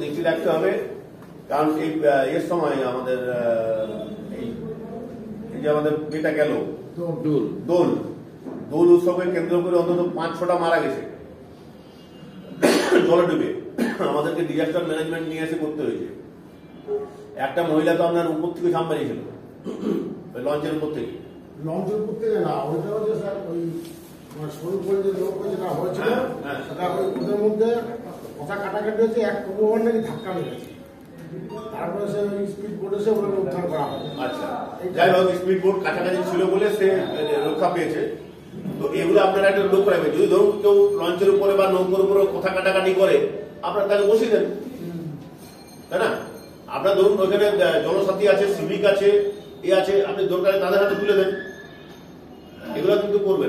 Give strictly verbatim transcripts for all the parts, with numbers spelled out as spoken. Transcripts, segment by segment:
দৃষ্টি রাখতে হবে, কারণ এই এর সময় আমাদের এই যে আমাদের এটা গেল দোল দোল দোল উৎসবকে কেন্দ্র করে অন্তত পাঁচ ছটা মারা গেছে জলে ডুবে। আমাদেরকে ডিজাস্টার ম্যানেজমেন্ট নিয়ে এসে করতে হয়েছে। একটা মহিলা তো আপনার উপর থেকে ঝাঁপ মারিয়েছিল, লঞ্চের উপর থেকে। লঞ্চের উপর থেকে না, ওইটা হচ্ছে স্যার ওই সরু করে যে লোক যেটা হয়েছিল সেটা ওই ওদের মধ্যে কথা কাটাকাটি হয়েছে, এক কবর নাকি ধাক্কা লেগেছে, তারপরে সে ওই স্পিড বোট এসে ওগুলো উদ্ধার করা হয়। আচ্ছা, যাই হোক স্পিড বোট কাছাকাছি ছিল বলে সে রক্ষা পেয়েছে। তো এগুলো আপনারা একটা লোক রাখবেন। যদি ধরুন কেউ লঞ্চের উপরে বা নৌকোর উপরে কথা কাটাকাটি করে, আপনার তাকে বসিয়ে দেন, তাই না? আপনার ধরুন ওখানে জনসাথী আছে, সিভিক আছে, এ আছে, আপনি দরকারে তাদের হাতে তুলে দেন। এগুলো কিন্তু করবেন।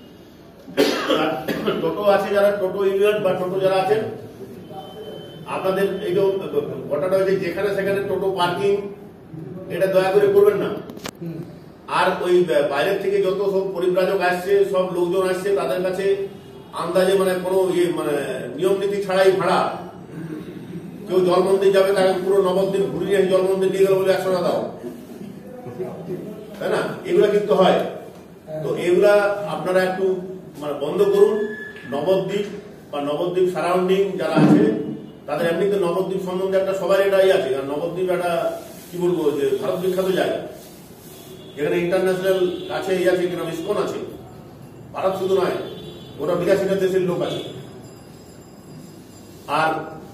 টোটো আছে যারা, টোটো ইউনিয়ন বা টোটো যারা আছেন, আপনাদের এই যে ঘটনাটা হয়েছে যেখানে সেখানে টোটো পার্কিং, এটা দয়া করে করবেন না। আর ওই বাইরের থেকে যত সব পরিব্রাজক আসছে, সব লোকজন আসছে, তাদের কাছে আন্দাজে মানে কোনো ইয়ে মানে নিয়ম নীতি ছাড়াই ভাড়া, কেউ জল মন্দির যাবে তাকে পুরো নবদ্বীপ ঘুরিয়ে জল মন্দির নিয়ে গেল বলে একশো টাকা দাও, তাই না? এগুলা কিন্তু হয়। তো এগুলা আপনারা একটু মানে বন্ধ করুন। নবদ্বীপ বা নবদ্বীপ সারাউন্ডিং যারা আছে তাদের এমনিতে নবদ্বীপ সম্বন্ধে একটা সবার এটাই আছে, কারণ নবদ্বীপ একটা কি বলবো যে ভারত বিখ্যাত জায়গা, যেখানে ইন্টারন্যাশনাল কাছে এই আছে কিনা ইসকন আছে, ভারত শুধু নয় ওটা বিরাশিটা দেশের লোক আছে। আর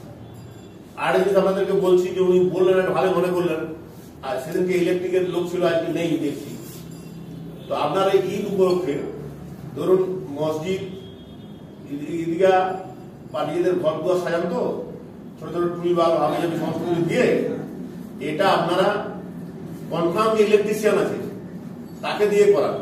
আর জিনিস আপনাদেরকে বলছি যে উনি বললেন একটা ভালো মনে করলেন, আর সেদিনকে ইলেকট্রিকের লোক ছিল, আজকে নেই দেখছি। তো আপনার এই ঈদ উপলক্ষে ধরুন মসজিদ, ঈদগাহ বা নিজেদের ঘর দুয়ার সাজান তো ছোট ছোট টুল বা হাবিজাবি সমস্ত কিছু দিয়ে, এটা আপনারা কনফার্ম যে ইলেকট্রিশিয়ান আছে তাকে দিয়ে করান।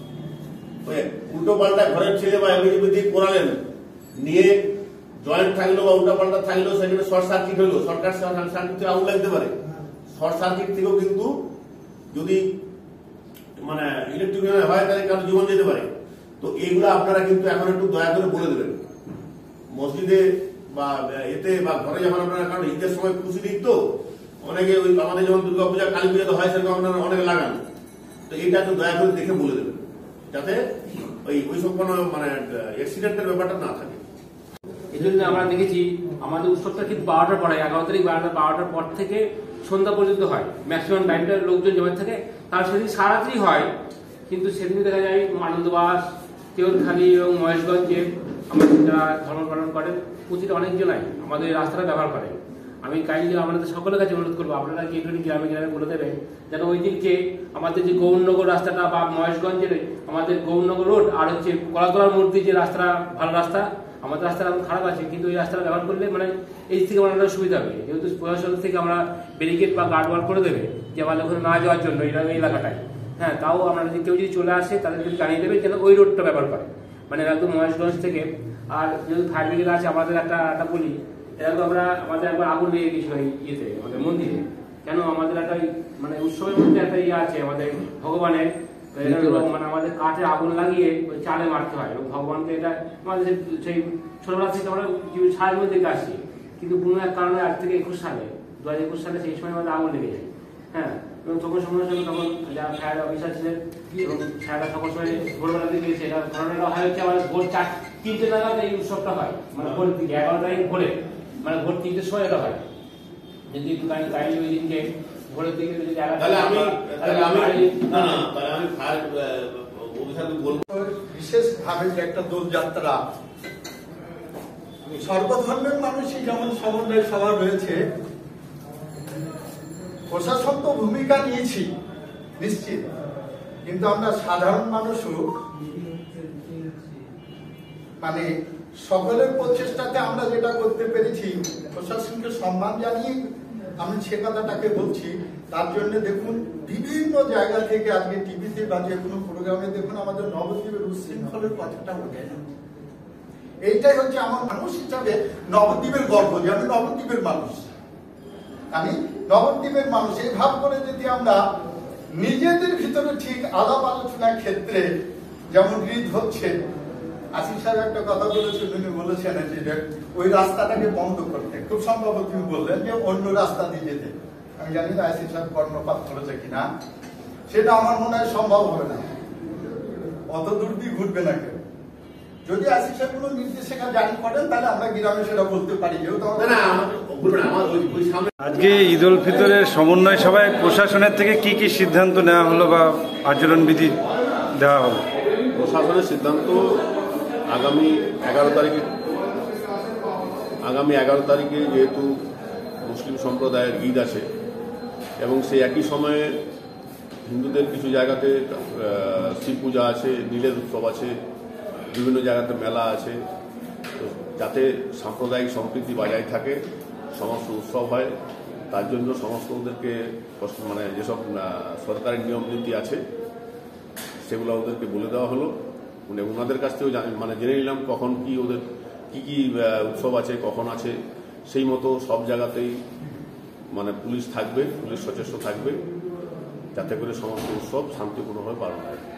উল্টো পাল্টা ঘরের ছেলে বা এমনি দিয়ে করালেন, নিয়ে জয়েন্ট থাকলো বা উল্টা পাল্টা থাকলো, সেখানে শর্ট সার্কিট হলো, শর্টকাট সার্কিট থেকে আগুন লাগতে পারে। শর্ট সার্কিট থেকেও কিন্তু যদি মানে ইলেকট্রিক হয় তাহলে কারো জীবন যেতে পারে। তো এইগুলো আপনারা কিন্তু এখন একটু দয়া করে বলে দেবেন মসজিদে বা এতে বা ঘরে যখন আপনারা, কারণ ঈদের সময় খুশি দিক তো অনেকে, ওই আমাদের যেমন দুর্গা পূজা কালী পূজা তো হয় সেরকম আপনারা অনেকে লাগান। তো এইটা একটু দয়া করে দেখে বলে দেবেন, যাতে ওই ওইসব কোনো মানে অ্যাক্সিডেন্টের ব্যাপারটা না থাকে। এই জন্য আমরা দেখেছি আমাদের উৎসবটা ঠিক বারোটার পরে, এগারো তারিখ বারোটা বারোটার পর থেকে সন্ধ্যা পর্যন্ত হয়, ম্যাক্সিমাম টাইমটা লোকজন জমা থাকে। তার সেদিন সারাত্রি হয়, কিন্তু সেদিন দেখা যায় আনন্দবাস, তেওরখালী এবং মহেশগঞ্জে আমাদের যারা ধর্ম পালন করেন প্রতিটা অনেকজনাই আমাদের রাস্তাটা ব্যবহার করেন। আমি কাইন্ডলি আমাদের সকলের কাছে অনুরোধ করবো, আপনারা কি একটু গ্রামে গ্রামে বলে দেবেন যেন ওই দিনকে আমাদের যে গৌরনগর রাস্তাটা বা মহেশগঞ্জের আমাদের গৌরনগর রোড আর হচ্ছে কলাতলার মূর্তি যে রাস্তাটা ভালো রাস্তা, আমাদের রাস্তাটা এখন খারাপ আছে, কিন্তু এই রাস্তাটা ব্যবহার করলে মানে এই থেকে আমাদের সুবিধা হবে, যেহেতু প্রশাসন থেকে আমরা ব্যারিকেড বা গার্ডওয়াল করে দেবে যে আমাদের ওখানে না যাওয়ার জন্য এই এলাকাটায়। হ্যাঁ, তাও আমরা যদি কেউ যদি চলে আসে তাদেরকে জানিয়ে দেবে যেন ওই রোডটা ব্যবহার করে, মানে একদম মহেশগঞ্জ থেকে। আর যেহেতু ফায়ার ব্রিগেড আছে আমাদের একটা একটা বলি, এরকম আমরা আমাদের একবার আগুন লেগে গেছিল এই ইয়েতে আমাদের মন্দিরে, কেন আমাদের একটা মানে উৎসবের মধ্যে একটা ইয়ে আছে আমাদের ভগবানের, মানে আমাদের কাঠে আগুন লাগিয়ে ওই চালে মারতে হয় এবং ভগবানকে এটা আমাদের সেই ছোটবেলা থেকে আমরা ছায়ের মধ্যে আসছি, কিন্তু কোনো এক কারণে আজ থেকে একুশ সালে দু হাজার একুশ সালে সেই সময় আমাদের আগুন লেগে যায়। হ্যাঁ, এবং তখন সময় সঙ্গে তখন যারা ফায়ার অফিসার ছিলেন এবং ফায়ারটা সকল সময় ভোরবেলা দিকে গিয়েছে। এটা ঘটনাটা হয় হচ্ছে আমাদের ভোর চার তিনটে নাগাদ এই উৎসবটা হয়, মানে ভোর দিকে এগারো তারিখ ভোরে, মানে ভোর তিনটের সময় এটা হয়। যদি একটু কাইন্ডলি ওই দিনকে ভোরের দিকে যদি বিশেষভাবে যে একটা দোলযাত্রা, সর্বধর্মের মানুষই যেমন সমন্বয় সভা রয়েছে, প্রশাসন তো ভূমিকা নিয়েছি নিশ্চিত, কিন্তু আমরা সাধারণ মানুষও মানে সকলের প্রচেষ্টাতে আমরা যেটা করতে পেরেছি, প্রশাসনকে সম্মান জানিয়ে আমি সে কথাটাকে বলছি। তার জন্য দেখুন বিভিন্ন জায়গা থেকে আজকে টিভিতে বা যে কোনো প্রোগ্রামে দেখুন আমাদের নবদ্বীপের উচ্ছৃঙ্খলের কথাটা ওঠে না। এইটাই হচ্ছে আমার মানুষ হিসাবে নবদ্বীপের গর্ব, যে আমি নবদ্বীপের মানুষ, আমি নবদ্বীপের মানুষ। এই ভাব করে যদি আমরা নিজেদের ভিতরে ঠিক আলাপ আলোচনার ক্ষেত্রে যেমন রিড হচ্ছে, আসিফ সাহেব একটা কথা বলেছেন, উনি বলেছেন যে ওই রাস্তাটাকে বন্ধ করতে, খুব সম্ভব তিনি বললেন যে অন্য রাস্তা দিয়ে যেতে। আমি জানি না আসিফ সাহেব কর্ণপাত করেছে কিনা, সেটা আমার মনে হয় সম্ভব হবে না, অত দূর দিয়ে ঘুরবে না কেউ। যদি আসিফ সাহেব কোনো নির্দেশিকা জারি করেন তাহলে আমরা গ্রামে সেটা বলতে পারি, যেহেতু আজকে ঈদ উল ফিতরের সমন্বয় সভায় প্রশাসনের থেকে কি কি সিদ্ধান্ত নেওয়া হলো বা আচরণবিধি দেওয়া হলো? প্রশাসনের সিদ্ধান্ত আগামী এগারো তারিখে আগামী এগারো তারিখে যেহেতু মুসলিম সম্প্রদায়ের ঈদ আছে এবং সেই একই সময়ে হিন্দুদের কিছু জায়গাতে শিব পূজা আছে, নীলের উৎসব আছে, বিভিন্ন জায়গাতে মেলা আছে, তো যাতে সাম্প্রদায়িক সম্প্রীতি বজায় থাকে, সমস্ত উৎসব হয়, তার জন্য সমস্ত ওদেরকে মানে যেসব সরকারি নিয়ম নীতি আছে সেগুলো ওদেরকে বলে দেওয়া হলো। মানে ওনাদের কাছ থেকেও মানে জেনে নিলাম কখন কি ওদের কি কি উৎসব আছে, কখন আছে, সেই মতো সব জায়গাতেই মানে পুলিশ থাকবে, পুলিশ সচেষ্ট থাকবে যাতে করে সমস্ত উৎসব শান্তিপূর্ণভাবে পালন হয়।